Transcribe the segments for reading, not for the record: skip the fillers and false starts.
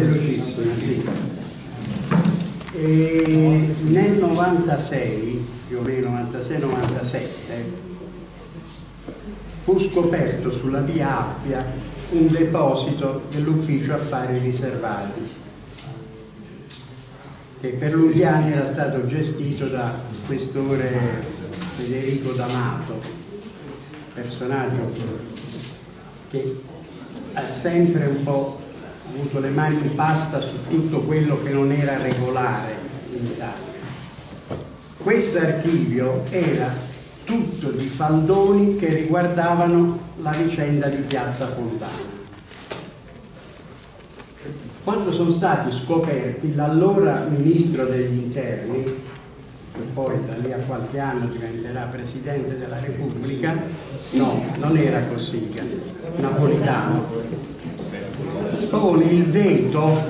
velocissima, sì. E nel 96, più o meno 96-97, fu scoperto sulla via Appia un deposito dell'ufficio affari riservati, che per lunghi anni era stato gestito da questore Federico D'Amato, personaggio che ha sempre un po' avuto le mani in pasta su tutto quello che non era regolare in Italia. Questo archivio era tutto di faldoni che riguardavano la vicenda di Piazza Fontana. Quando sono stati scoperti, l'allora ministro degli interni, che poi da lì a qualche anno diventerà Presidente della Repubblica, no, non era Cossiga, Napolitano, pone il veto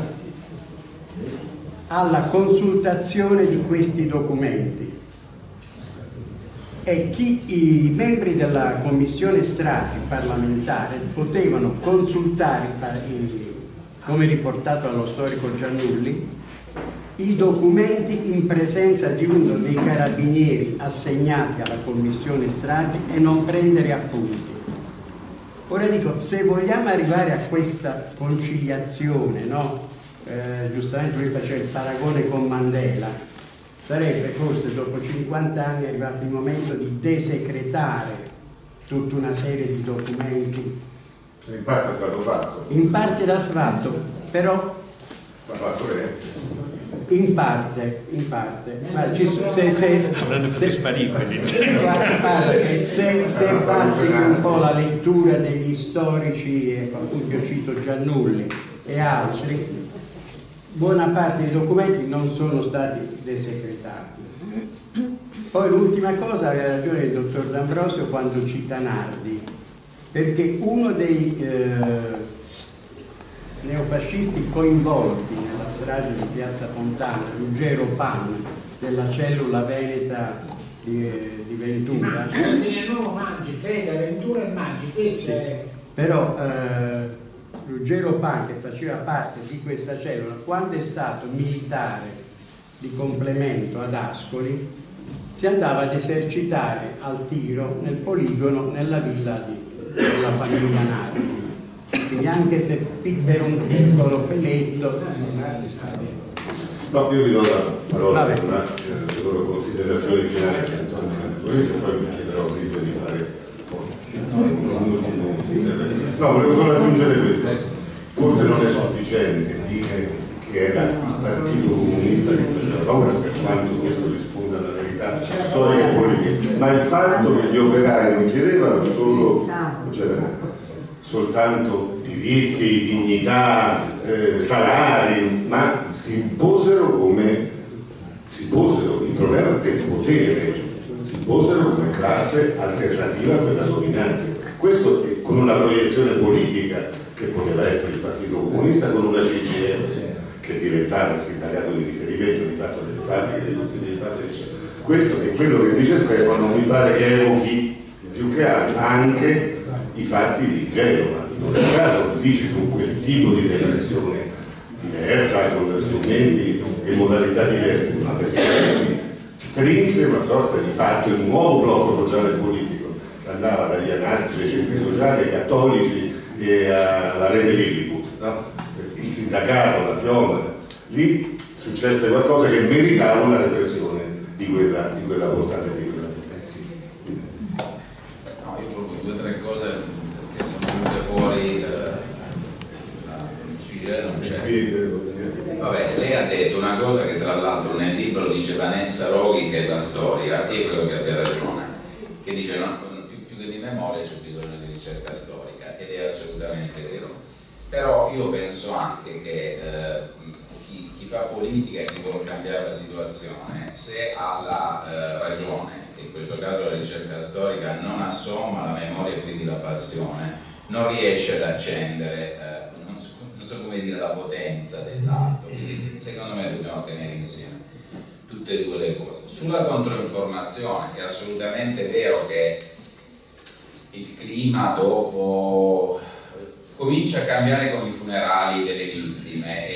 alla consultazione di questi documenti, e i membri della commissione stragi parlamentare potevano consultare, come riportato dallo storico Giannulli, i documenti in presenza di uno dei carabinieri assegnati alla commissione stragi e non prendere appunti. Ora dico, se vogliamo arrivare a questa conciliazione, no? Giustamente lui faceva il paragone con Mandela, sarebbe forse dopo 50 anni arrivato il momento di desecretare tutta una serie di documenti. In parte è stato fatto. In parte era fatto, però l'ha fatto Renzi. in parte. Ma avranno fatto sparire quelli. Se bazzichi un po' la lettura degli storici, appunto io cito Giannulli e altri, buona parte dei documenti non sono stati desecretati. Poi l'ultima cosa, aveva ragione il dottor D'Ambrosio quando cita Nardi, perché uno dei neofascisti coinvolti nella strage di Piazza Fontana, Ruggero Pan, della cellula veneta di Ventura, Maggi, Fede, Ventura e Maggi, questo è... però Ruggero Pan, che faceva parte di questa cellula, quando è stato militare di complemento ad Ascoli, si andava ad esercitare al tiro nel poligono nella villa della famiglia Nardi. Quindi anche se per un piccolo peletto. No, io vi do la parola per le loro considerazioni finali, poi mi chiederò di fare no, volevo solo aggiungere questo. Forse non è sufficiente dire che era il Partito Comunista che faceva paura, per quanto questo risponda alla verità storica e politica, ma il fatto che gli operai non chiedevano soltanto diritti, dignità, salari, ma si posero il problema del potere, si posero come classe alternativa a quella dominante. Questo con una proiezione politica che poteva essere il Partito Comunista, con una CGIL che diventava il sindacato di riferimento di fatto delle fabbriche, dei consigli di parte, eccetera. Questo è quello che dice Stefano, mi pare che evochi più che altro anche i fatti di Genova. Non a caso dice con quel tipo di repressione diversa, con strumenti e modalità diverse, ma perché si strinse una sorta di patto, un nuovo blocco sociale e politico che andava dagli anarchici ai centri sociali, ai cattolici e alla rete Lilliput, no? Il sindacato, la FIOM, lì successe qualcosa che meritava una repressione di quella portata e di quella potenza. No, io proprio due o tre cose che sono venute fuori, CGIL non c'è. Vabbè, lei ha detto una cosa che tra l'altro nel libro dice Vanessa Roghi, che è la storia, e io credo che abbia ragione, che dice no, più che di memoria c'è bisogno di ricerca storica, ed è assolutamente vero. Però io penso anche che chi fa politica e chi vuole cambiare la situazione, se ha la ragione, che in questo caso la ricerca storica non assomma la memoria e quindi la passione, non riesce ad accendere, non so come dire, la potenza dell'atto. Quindi secondo me dobbiamo tenere insieme tutte e due le cose. Sulla controinformazione è assolutamente vero che il clima dopo comincia a cambiare con i funerali delle vittime, e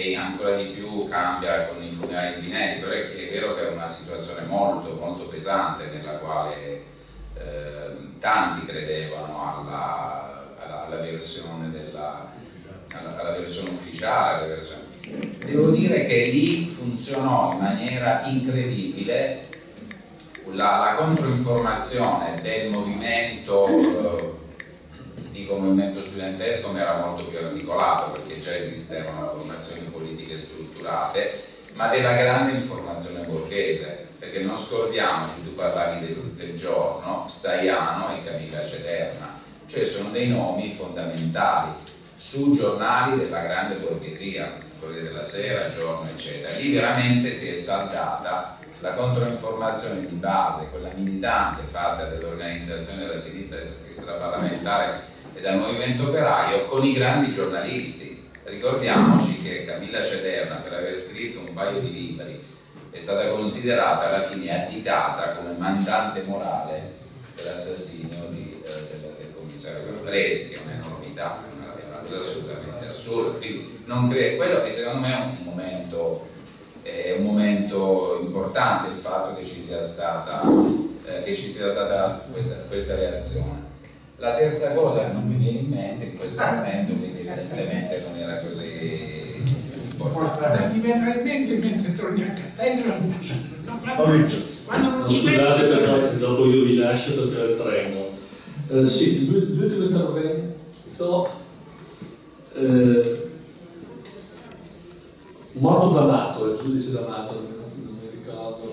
e ancora di più cambia con i funerali di Vinelli, però è vero che è una situazione molto, molto pesante nella quale tanti credevano alla versione alla versione ufficiale. Devo dire che lì funzionò in maniera incredibile la controinformazione del movimento, dico movimento studentesco, ma era molto più articolato perché già esistevano formazioni politiche strutturate, ma della grande informazione borghese, perché non scordiamoci, tu parlavi del giorno, Staiano e Camilla Cederna, cioè sono dei nomi fondamentali su giornali della grande borghesia, Corriere della Sera, Giorno, eccetera. Lì veramente si è saldata la controinformazione di base, quella militante fatta dall'organizzazione della sinistra extraparlamentare e dal movimento operaio con i grandi giornalisti. Ricordiamoci che Camilla Cederna, per aver scritto un paio di libri, è stata considerata alla fine additata come mandante morale dell'assassinio del commissario Lambresi, che è un'enormità, è una cosa assolutamente assurda. Quindi non credo, quello che secondo me è un momento importante, il fatto che ci sia stata questa reazione. La terza cosa che non mi viene in mente in questo momento, quindi evidentemente non era così importante. Ti verrà in mente mentre torni a Castello, no, quando non ci scusate pensi, perché dopo io vi lascio perché ho il treno. Sì, l'ultimo intervento, morto D'Amato, il giudice D'Amato, non mi ricordo,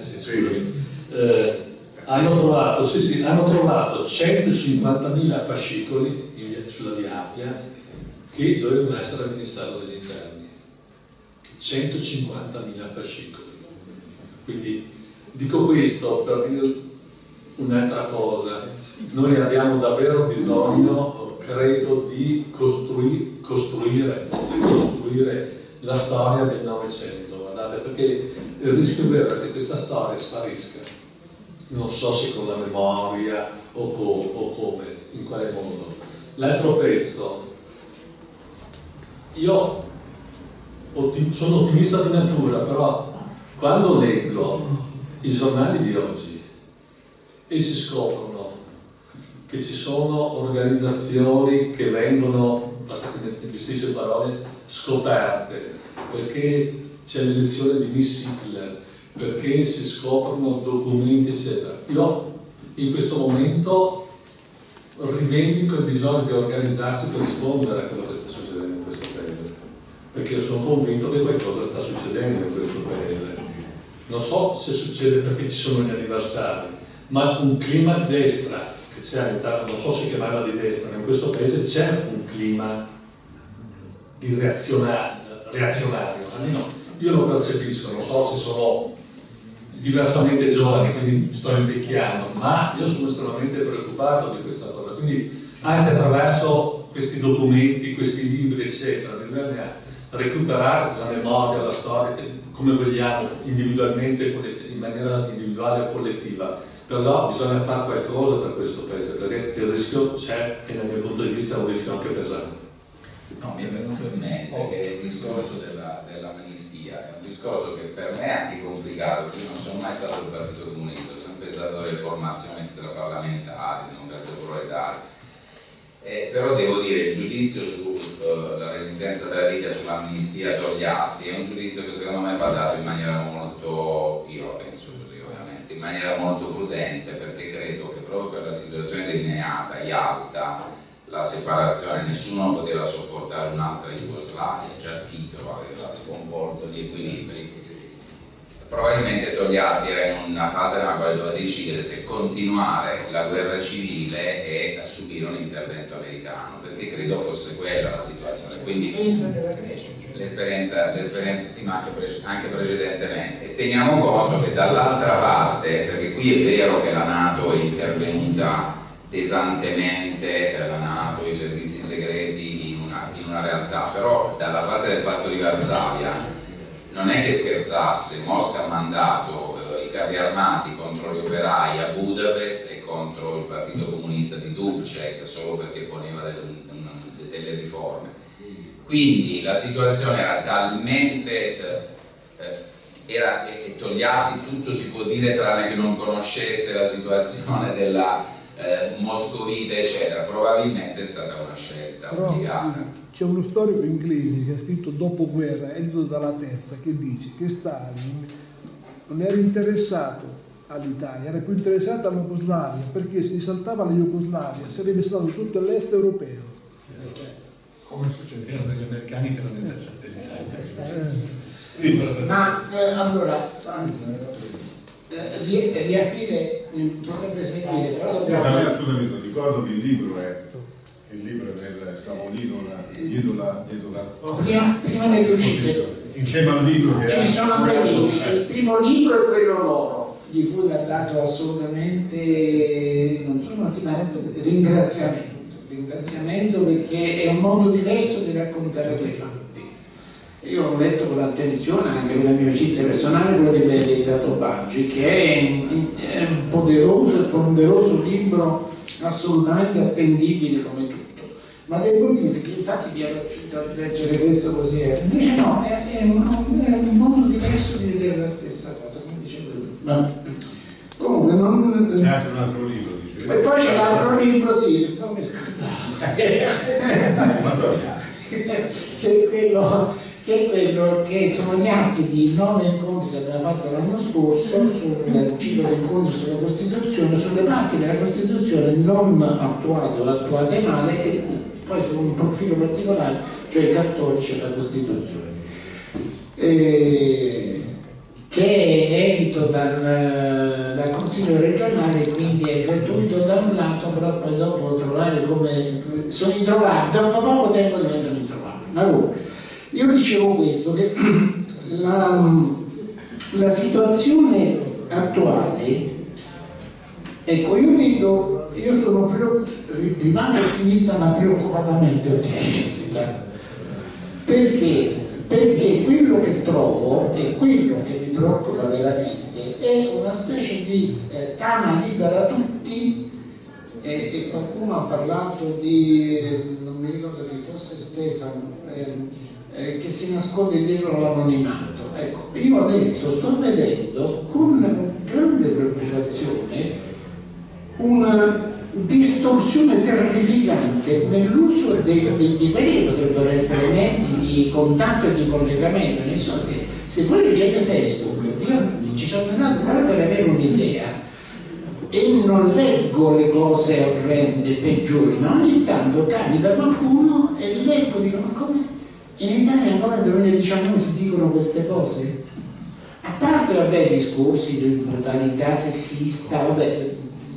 hanno trovato 150.000 fascicoli sulla Via Appia che dovevano essere al Ministero degli Interni. 150.000 fascicoli. Quindi dico questo per dire un'altra cosa. Noi abbiamo davvero bisogno, credo, di costruire la storia del Novecento, guardate, perché il rischio vero è che questa storia sparisca. Non so se con la memoria o come, in quale modo. L'altro pezzo, io sono ottimista di natura, però quando leggo i giornali di oggi e si scoprono che ci sono organizzazioni che vengono, passatemi le stesse parole, scoperte, perché c'è l'elezione di Miss Hitler, perché si scoprono documenti eccetera. Io in questo momento rivendico il bisogno di organizzarsi per rispondere a quello che sta succedendo in questo paese, perché io sono convinto che qualcosa sta succedendo in questo paese. Non so se succede perché ci sono gli anniversari, ma un clima di destra che c'è all'interno, non so se chiamarla di destra, ma in questo paese c'è un clima di reazionario, almeno io lo percepisco, non so se sono diversamente giovane, quindi mi sto invecchiando, ma io sono estremamente preoccupato di questa cosa, quindi anche attraverso questi documenti, questi libri eccetera, bisogna recuperare la memoria, la storia, come vogliamo, individualmente, in maniera individuale o collettiva, però bisogna fare qualcosa per questo paese, perché il rischio c'è e dal mio punto di vista è un rischio anche pesante. No, mi è venuto in mente che il discorso dell'amnistia è un discorso che per me è anche complicato, perché io non sono mai stato del Partito Comunista, ho sempre stato delle formazioni extraparlamentari, democrazia proletaria, però devo dire il giudizio sulla resistenza della Liglia sull'amnistia Togliatti è un giudizio che secondo me va dato in maniera molto, io penso così ovviamente, in maniera molto prudente, perché credo che proprio per la situazione delineata, Yalta, la separazione, nessuno poteva sopportare un'altra Jugoslavia, già Tito aveva sconvolto gli equilibri. Probabilmente Togliatti era in una fase nella quale doveva decidere se continuare la guerra civile e a subire un intervento americano, perché credo fosse quella la situazione. Quindi l'esperienza della Grecia, l'esperienza sì, ma anche precedentemente. E teniamo conto che dall'altra parte, perché qui è vero che la NATO è intervenuta pesantemente, la NATO, i servizi segreti in una realtà, però dalla parte del patto di Varsavia non è che scherzasse, Mosca ha mandato i carri armati contro gli operai a Budapest e contro il partito comunista di Dubček solo perché poneva delle riforme. Quindi la situazione era talmente e Togliatti tutto si può dire tranne che non conoscesse la situazione della moscovite eccetera, probabilmente è stata una scelta obbligata. C'è uno storico inglese che ha scritto dopoguerra, Edito dalla Terza, che dice che Stalin non era interessato all'Italia, era più interessato alla Jugoslavia, perché se saltava la Jugoslavia sarebbe stato tutto l'est europeo. Come succedeva per gli americani che erano interessati all'Italia. Ma allora riaprire potrebbe seguire, però dobbiamo... Scusami, ricordo che il libro è nel tavolino dietro la prima delle uscite insieme al libro che ci sono due libri. Il primo libro è quello loro, di cui va dato assolutamente, non solo ringraziamento perché è un modo diverso di raccontare quei fatti. Io ho letto con attenzione, anche con la mia amicizia personale, quello di Benedetto Baggi, che è un poderoso e ponderoso libro, assolutamente attendibile come tutto. Ma devo dire che infatti vi ero riuscito a leggere questo così, invece no, è un modo diverso di vedere la stessa cosa, come dicevo lui. Comunque non... c'è anche un altro libro, dicevo. E poi c'è l'altro libro, sì, non mi scordavo. che è quello che sono gli atti di 9 incontri che abbiamo fatto l'anno scorso sul ciclo di incontri sulla Costituzione, sulle parti della Costituzione non attuate o attuate male, e poi su un profilo particolare, cioè i cattolici e la Costituzione, che è edito dal Consiglio regionale, quindi è gratuito da un lato, però poi dopo trovare come sono introvabili, dopo poco tempo diventano introvabili. Allora, io dicevo questo, che la situazione attuale, ecco, io rimango ottimista ma preoccupatamente ottimista, perché quello che trovo e quello che mi preoccupa veramente è una specie di tana libera tutti, e qualcuno ha parlato di, non mi ricordo chi fosse Stefano, che si nasconde dietro l'anonimato. Ecco, io adesso sto vedendo con grande preoccupazione una distorsione terrificante nell'uso di quelli che potrebbero essere mezzi di contatto e di collegamento. Se voi leggete Facebook, io ci sono andato proprio per avere un'idea e non leggo le cose orrende, peggiori, ma ogni tanto capita qualcuno e leggo, dico, ma come? In Italia ancora nel 2019 si dicono queste cose? A parte, vabbè, discorsi di brutalità sessista, vabbè,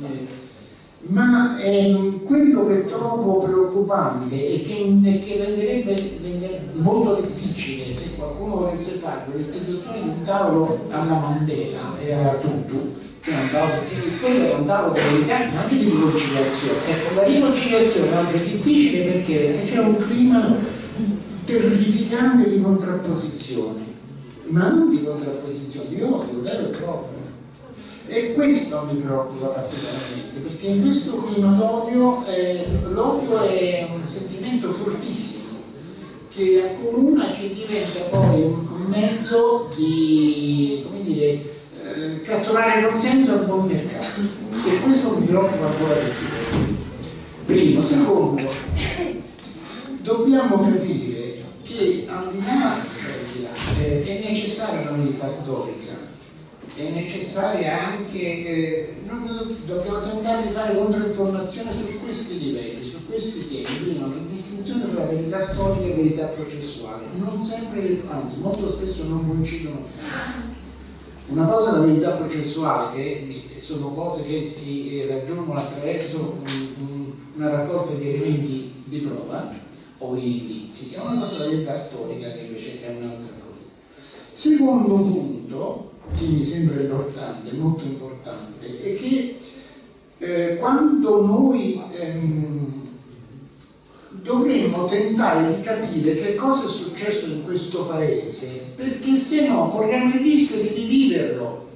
ma quello che trovo preoccupante e che renderebbe molto difficile, se qualcuno volesse fare l'istituzione di un tavolo alla Mandela e alla Tutu, cioè un tavolo, perché quello è un tavolo delicato, ma anche di riconciliazione. Ecco, la riconciliazione oggi è difficile perché c'è un clima terrificante di contrapposizione, ma non di contrapposizione, di odio vero e proprio. E questo mi preoccupa particolarmente, perché in questo clima d'odio, l'odio è un sentimento fortissimo che accomuna e che diventa poi un mezzo di, come dire, catturare consenso al buon mercato, e questo mi preoccupa ancora di più. Primo. Secondo, dobbiamo capire che al di là, è necessaria l'unità storica, è necessaria anche, dobbiamo tentare di fare controinformazione su questi livelli, su questi temi. Prima, la distinzione tra verità storica e verità processuale, non sempre, anzi molto spesso non coincidono. Una cosa è la verità processuale, che sono cose che si raggiungono attraverso una raccolta di elementi di prova o indizi, è una cosa la verità storica che invece è un'altra cosa. Secondo punto, che mi sembra importante, molto importante, è che quando noi dovremmo tentare di capire che cosa è successo in questo paese, perché se no corriamo il rischio di riviverlo,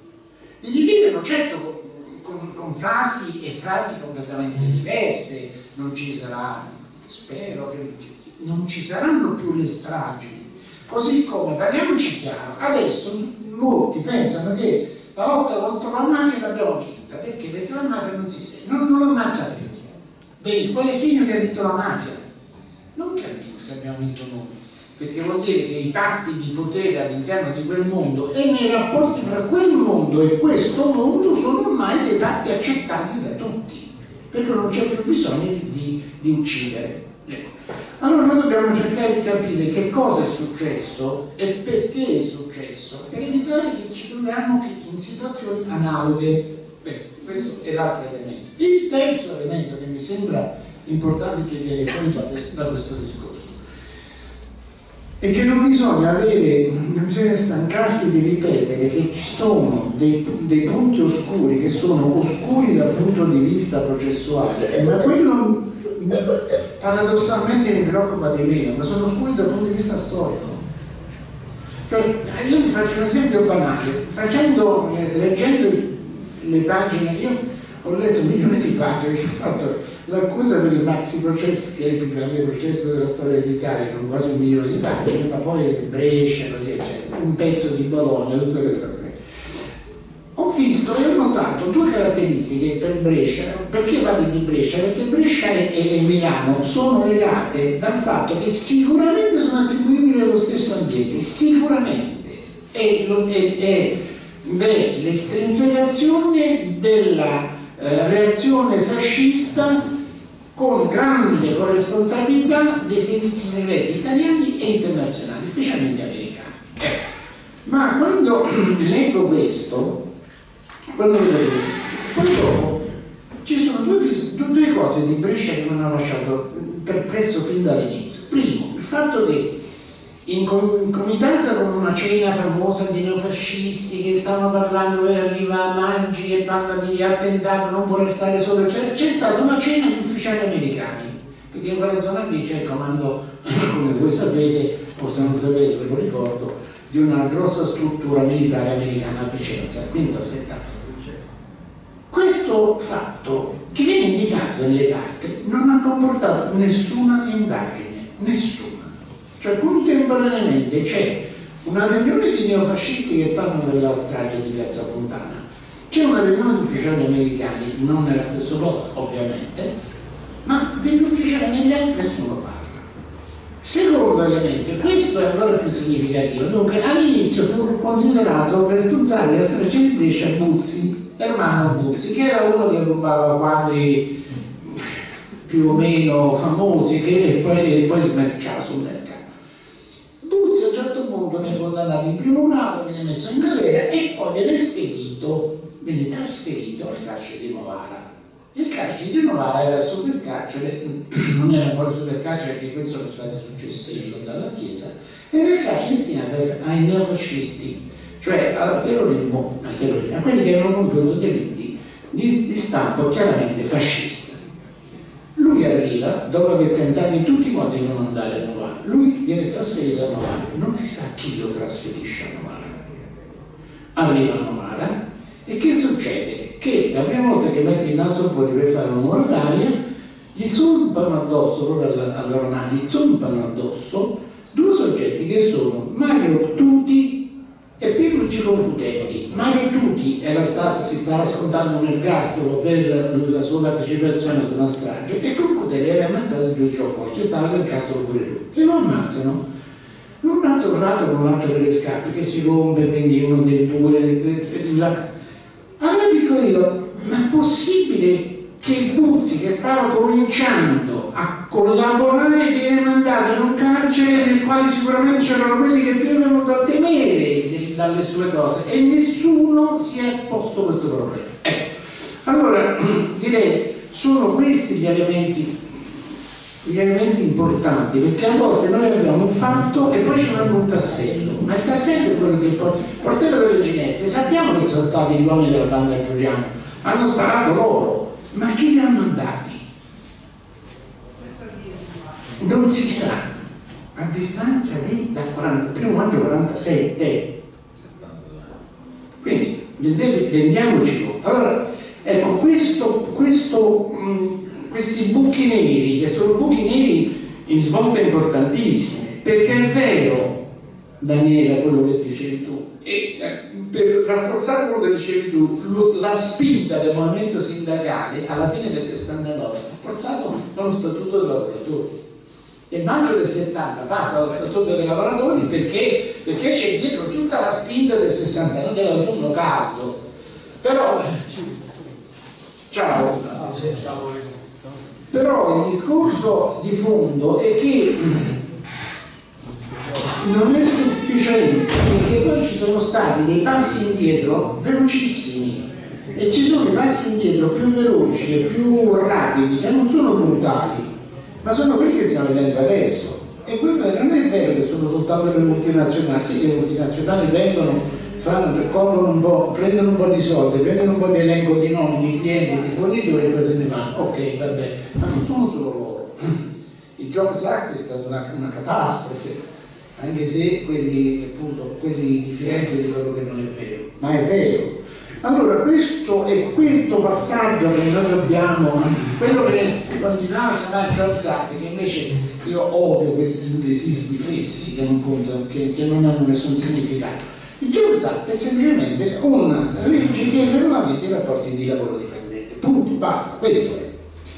certo con frasi completamente diverse. Non ci sarà, spero che non ci saranno più le stragi. Così come, parliamoci chiaro, adesso molti pensano che la lotta contro la mafia l'abbiamo vinta. Perché? Perché la mafia non si sente, non lo ammazza più. Vedi, qual è il segno che ha vinto la mafia? Non che ha vinto, che abbiamo vinto noi, perché vuol dire che i patti di potere all'interno di quel mondo e nei rapporti tra quel mondo e questo mondo sono ormai dei patti accettati da tutti, perché non c'è più bisogno di uccidere. Allora noi dobbiamo cercare di capire che cosa è successo e perché è successo, per evitare che ci troviamo in situazioni analoghe. Questo è l'altro elemento. Il terzo elemento che mi sembra importante che viene fuori da questo discorso è che non bisogna stancarsi di ripetere che ci sono dei punti oscuri che sono oscuri dal punto di vista processuale, ma quello paradossalmente mi preoccupa di meno, ma sono oscuri dal punto di vista storico. Cioè, io vi faccio un esempio banale, leggendo le pagine, io ho letto milioni di pagine che ho fatto l'accusa per il maxi processo, che è il più grande processo della storia d'Italia, con quasi 1 milione di pagine, ma poi Brescia, così eccetera, un pezzo di Bologna, tutte queste cose. Ho visto e ho notato 2 caratteristiche per Brescia. Perché parli di Brescia? Perché Brescia e Milano sono legate dal fatto che sicuramente sono attribuibili allo stesso ambiente, sicuramente. È l'estrinsecazione della reazione fascista con grande corresponsabilità dei servizi segreti italiani e internazionali, specialmente americani. Ma quando leggo questo, poi dopo ci sono due cose di Brescia che mi hanno lasciato perplesso fin dall'inizio. Primo, il fatto che in comitanza con una cena famosa di neofascisti che stavano parlando, poi arriva Maggi e parla di attentato, non può restare solo, c'è stata una cena di ufficiali americani, perché in quella zona lì c'è il comando, come voi sapete, forse non sapete, ve lo ricordo, di una grossa struttura militare americana a Vicenza, quindi a 70. Questo fatto che viene indicato nelle carte non ha comportato nessuna indagine, nessuna. Cioè contemporaneamente c'è una riunione di neofascisti che parlano della strage di Piazza Fontana, c'è una riunione di ufficiali americani, non nella stessa lotta ovviamente, ma degli ufficiali americani nessuno parla. Secondo elemento, e questo è ancora più significativo, dunque all'inizio fu considerato responsabile della strage di Brescia Buzzi, Ermanno Buzzi, che era uno che rubava quadri più o meno famosi e poi smerciava sul mercato. Buzzi a un certo punto viene condannato in primo grado, viene messo in galera e poi viene trasferito al carcere di Novara. Il carcere di Novara era il supercarcere, non era ancora il supercarcere perché questi sono stati successivi dalla Chiesa, era il carcere destinato ai neofascisti, cioè al terrorismo, a quelli che avevano compiuto delitti di stampo chiaramente fascista. Lui arriva, dopo aver tentato in tutti i modi di non andare a Novara, lui viene trasferito a Novara, non si sa chi lo trasferisce a Novara. Arriva a Novara e che succede? Che la prima volta che mette il naso fuori per fare un'ora d'aria, gli zompano addosso, proprio allora mani, gli zompano addosso 2 soggetti che sono Mario Tuti e Pierluigi Confuteri. Mario Tuti si stava scontando un ergastolo per la sua partecipazione ad una strage e Confuteri aveva ammazzato il giudice opposto, stava l'ergastolo pure lui. E lo ammazzano. Lo ammazzano tra l'altro con un altro delle scarpe che si rompe, quindi uno dei 2. Allora dico io, ma è possibile che il Buzzi, che stava cominciando a collaborare, viene mandato in un carcere nel quale sicuramente c'erano quelli che più avevano da temere dalle sue cose e nessuno si è posto questo problema? Allora direi sono questi gli elementi importanti, perché a volte noi abbiamo un fatto e poi ci manca un tassello, ma il tassello è quello che Portello delle Ginestre, sappiamo che sono stati gli uomini della banda Giuliano, hanno sparato loro, ma chi li ha mandati? Non si sa, a distanza di dal 1 maggio 47, quindi rendiamoci conto. Allora ecco, questi buchi neri, che sono buchi neri in svolte importantissime, perché è vero, Daniela, quello che dicevi tu, e per rafforzare quello che dicevi tu, la spinta del movimento sindacale alla fine del 69 ha portato allo Statuto dei lavoratori. E maggio del 70 passa allo Statuto dei lavoratori perché c'è dietro tutta la spinta del 69 dell'autunno caldo. Però però il discorso di fondo è che non è sufficiente, perché poi ci sono stati dei passi indietro velocissimi e ci sono i passi indietro più veloci e più rapidi che non sono brutali, ma sono quelli che stiamo vedendo adesso. E quello non è vero che sono soltanto le multinazionali. Sì, le multinazionali vengono, prendono un po' di soldi, prendono un po' di elenco di nomi, di clienti, di fornitori e poi se ne vanno. Ok, vabbè, ma non sono solo loro. Il Jobs Act è stata una catastrofe, anche se quelli di Firenze dicono che non è vero, ma è vero. Allora questo passaggio che noi dobbiamo, quello che continuiamo a chiamare Jobs Act, che invece io odio questi indesismi fessi che non contano, che non hanno nessun significato. Il Jobs Act è semplicemente una legge che regolamenta i rapporti di lavoro dipendente, punto, basta, questo è.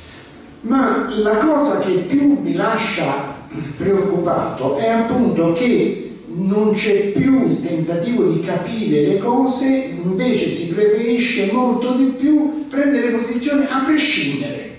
Ma la cosa che più mi lascia preoccupato è appunto che non c'è più il tentativo di capire le cose, invece si preferisce molto di più prendere posizione a prescindere.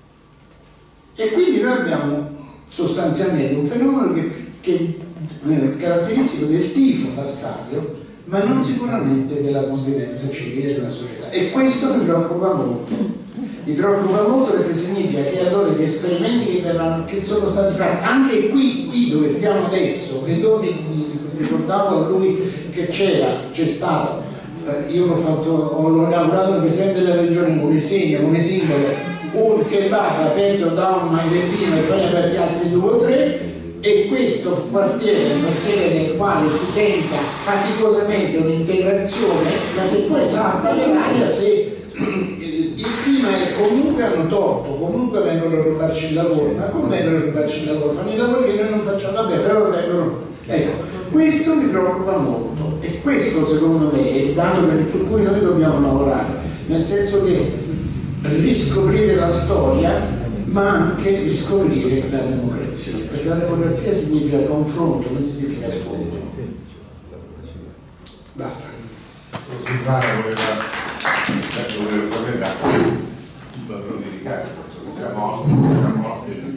E quindi noi abbiamo sostanzialmente un fenomeno che è caratteristico del tifo da stadio, ma non sicuramente della convivenza civile della società. E questo mi preoccupa molto. Mi preoccupa molto perché significa che allora gli esperimenti che sono stati fatti, anche qui dove stiamo adesso, e dove mi ricordavo a lui che c'è stato, io l'ho inaugurato il Presidente della Regione come segno, come simbolo, un kebab aperto da un magrebino e poi aperti altri 2 o 3, e questo quartiere è un quartiere nel quale si tenta faticosamente un'integrazione, ma che poi salta per aria se il clima è comunque hanno torto, comunque vengono a rubarci il lavoro, ma come vengono a rubarci il lavoro? Fanno i lavori che noi non facciamo, vabbè, però vengono. Ecco, questo mi preoccupa molto e questo secondo me è il dato su cui noi dobbiamo lavorare, nel senso che riscoprire la storia, ma anche riscoprire la democrazia, perché la democrazia significa confronto, non significa scontro. Basta. Silvana voleva commentare il padrone di casa, siamo ospiti.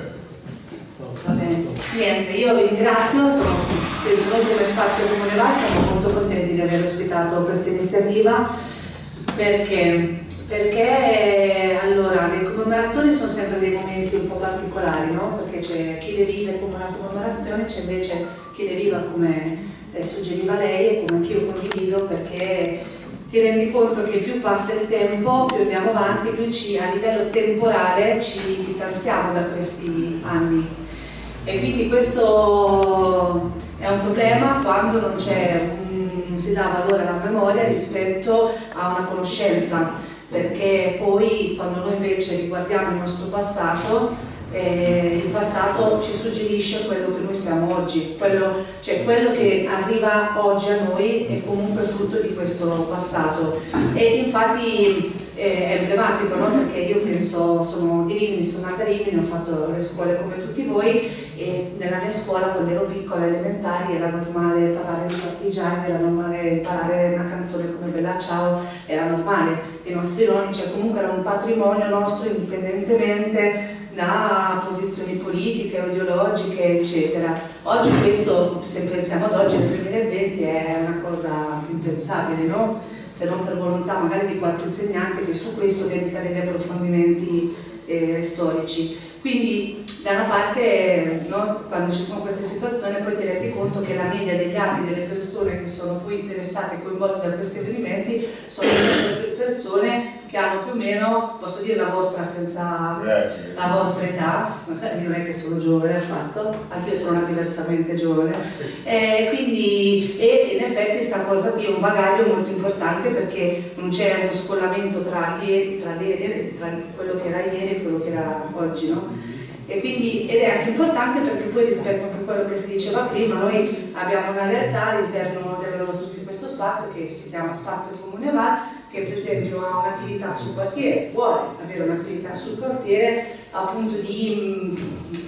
Va bene, niente, io vi ringrazio, penso noi come Spazio Comune Va siamo molto contenti di aver ospitato questa iniziativa perché allora le commemorazioni sono sempre dei momenti un po' particolari, no? Perché c'è chi le vive come una commemorazione, c'è invece chi le vive come suggeriva lei e come anch'io condivido, perché ti rendi conto che più passa il tempo, più andiamo avanti, più a livello temporale ci distanziamo da questi anni. E quindi questo è un problema quando non si dà valore alla memoria rispetto a una conoscenza, perché poi quando noi invece riguardiamo il nostro passato, il passato ci suggerisce quello che noi siamo oggi, quello che arriva oggi a noi è comunque frutto di questo passato. E infatti è emblematico, no? Perché io penso, sono di Rimini, sono nata a Rimini, ho fatto le scuole come tutti voi, e nella mia scuola quando ero piccola, elementari, era normale parlare di partigiani, era normale imparare una canzone come Bella Ciao, era normale. I nostri nonni, cioè comunque era un patrimonio nostro indipendentemente da posizioni politiche o ideologiche, eccetera. Oggi questo, se pensiamo ad oggi, nel 2020, è una cosa impensabile, no? Se non per volontà magari di qualche insegnante che su questo dedica degli approfondimenti storici. Quindi da una parte, no, quando ci sono queste situazioni poi ti rendi conto che la media degli anni delle persone che sono poi interessate e coinvolte da questi avvenimenti sono persone che hanno più o meno, posso dire la vostra senza la vostra età, magari non è che sono giovane affatto, anche io sono diversamente giovane, quindi in effetti sta cosa qui è un bagaglio molto importante, perché non c'è uno scollamento tra quello che era ieri e quello che era oggi, no? ed è anche importante perché poi rispetto anche a quello che si diceva prima, noi abbiamo una realtà all'interno di questo spazio che si chiama Spazio Comune Val, che per esempio ha un'attività sul quartiere, vuole avere un'attività sul quartiere appunto di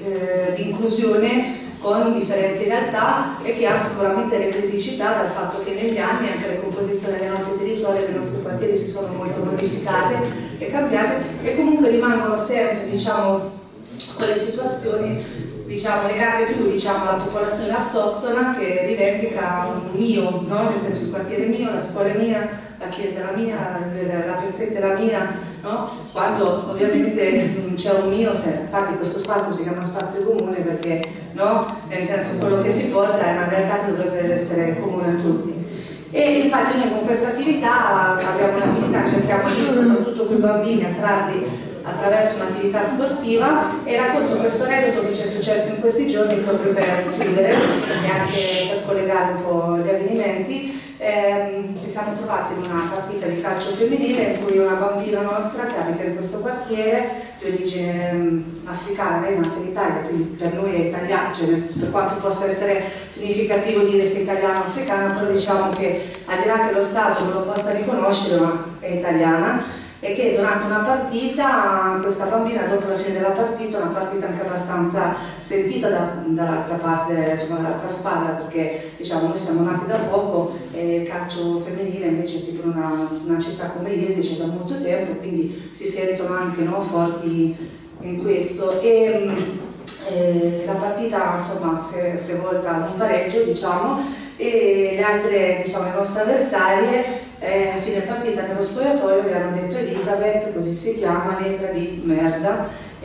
inclusione con differenti realtà e che ha sicuramente le criticità dal fatto che negli anni anche le composizioni dei nostri territori, dei nostri quartieri si sono molto modificate e cambiate e comunque rimangono sempre, diciamo, quelle situazioni, diciamo, legate più, diciamo, alla popolazione autoctona che rivendica un mio, no? Nel senso il quartiere è mio, la scuola è mia, la chiesa è la mia, la piazzetta è la mia, no? Quando ovviamente non c'è un mio, infatti questo spazio si chiama spazio comune perché, no? Nel senso quello che si porta è una realtà che dovrebbe essere comune a tutti. E infatti noi con questa attività abbiamo un'attività, cerchiamo di soprattutto con i bambini attrarli attraverso un'attività sportiva e racconto questo aneddoto che ci è successo in questi giorni proprio per chiudere e anche per collegare un po' gli avvenimenti. Ci siamo trovati in una partita di calcio femminile in cui una bambina nostra che abita in questo quartiere di origine africana, lei è nata in Italia, quindi per noi è italiana, cioè per quanto possa essere significativo dire se italiana o africana, però diciamo che al di là che lo Stato non lo possa riconoscere, ma è italiana, e che durante una partita questa bambina dopo la fine della partita, una partita anche abbastanza sentita dall'altra parte, insomma dall'altra squadra, perché diciamo noi siamo nati da poco e il calcio femminile invece tipo una città come Iesi c'è da molto tempo, quindi si sentono anche, no, forti in questo e la partita insomma si è volta ad un pareggio, diciamo, e le altre, diciamo, le nostre avversarie a fine partita nello spogliatoio vi hanno detto Elisabeth, così si chiama, negra di merda,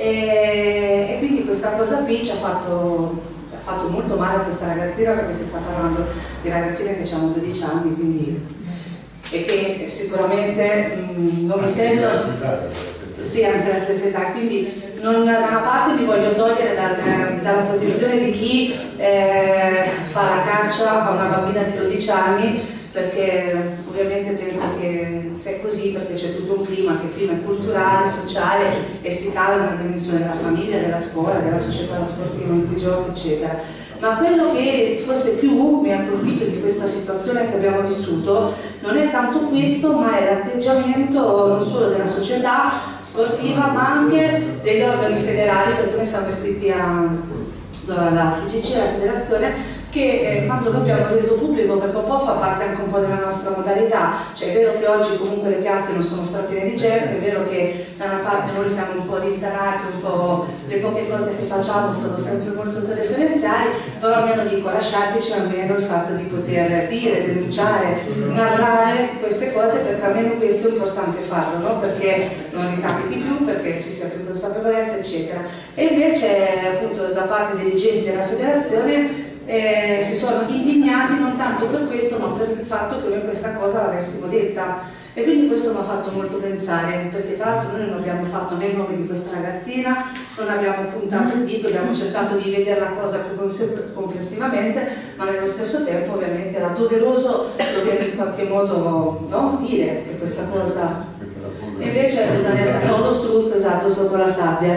e quindi questa cosa qui ci ha fatto molto male a questa ragazzina, perché si sta parlando di ragazzine che hanno 12 anni, quindi, e che sicuramente non mi sento, sì, anche la stessa età, quindi da una parte mi voglio togliere dalla posizione di chi fa la caccia a una bambina di 12 anni, perché ovviamente penso che se è così perché c'è tutto un clima che prima è culturale, sociale e si cala una dimensione della famiglia, della scuola, della società sportiva in cui giochi, eccetera. Ma quello che forse più mi ha colpito di questa situazione che abbiamo vissuto non è tanto questo, ma è l'atteggiamento non solo della società sportiva ma anche degli organi federali, perché noi siamo iscritti alla FIGC, alla federazione, che quando lo abbiamo reso pubblico, perché un po' fa parte anche un po' della nostra modalità, cioè è vero che oggi comunque le piazze non sono strapiene di gente, è vero che da una parte noi siamo un po' rintanati, un po' le poche cose che facciamo sono sempre molto autoreferenziali, però almeno dico lasciateci almeno il fatto di poter dire, denunciare, narrare queste cose, perché almeno questo è importante farlo, no? Perché non ricapiti più, perché ci sia più consapevolezza, eccetera. E invece appunto da parte dei dirigenti della federazione si sono indignati non tanto per questo ma per il fatto che noi questa cosa l'avessimo detta, e quindi questo mi ha fatto molto pensare, perché tra l'altro noi non abbiamo fatto né il nome di questa ragazzina, non abbiamo puntato il dito, abbiamo cercato di vedere la cosa più complessivamente, ma nello stesso tempo ovviamente era doveroso dover in qualche modo, no, dire che questa cosa, e invece bisogna stare lo struzzo, esatto, sotto la sabbia,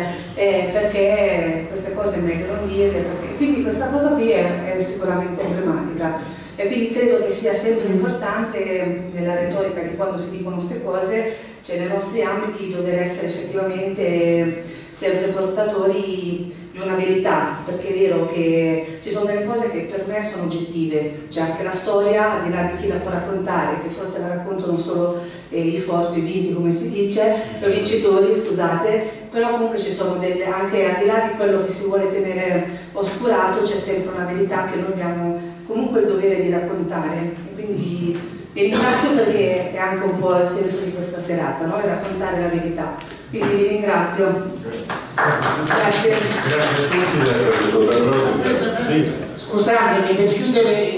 perché queste cose è meglio non dirle, quindi questa cosa qui è sicuramente emblematica. E quindi credo che sia sempre importante nella retorica di quando si dicono queste cose, cioè nei nostri ambiti, di dover essere effettivamente sempre portatori di una verità, perché è vero che ci sono delle cose che per me sono oggettive, c'è anche la storia, al di là di chi la può raccontare, che forse la raccontano solo i forti, i vinti come si dice, i vincitori, scusate, però comunque ci sono delle, anche al di là di quello che si vuole tenere oscurato, c'è sempre una verità che noi abbiamo comunque il dovere di raccontare, e quindi vi ringrazio perché è anche un po' il senso di questa serata, no? È raccontare la verità, quindi vi ringrazio. Grazie. Scusatemi, per chiudere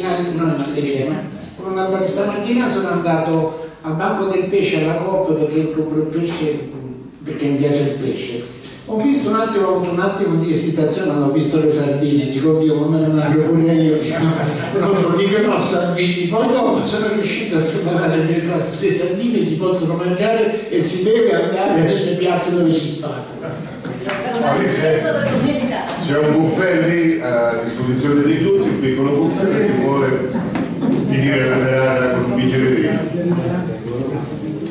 stamattina sono andato al Banco del Pesce alla Coop perché compro il pesce, perché mi piace il pesce. Ho visto ho avuto un attimo di esitazione, non ho visto le sardine, dico Dio, ma me ne mangio pure io, non dico no sardini, poi dopo sono riuscito a separare tre cose, le sardine si possono mangiare e si deve andare nelle piazze dove ci stanno. C'è un buffet lì a disposizione di tutti, un piccolo buffet che vuole finire la serata con un bicchiere di vino.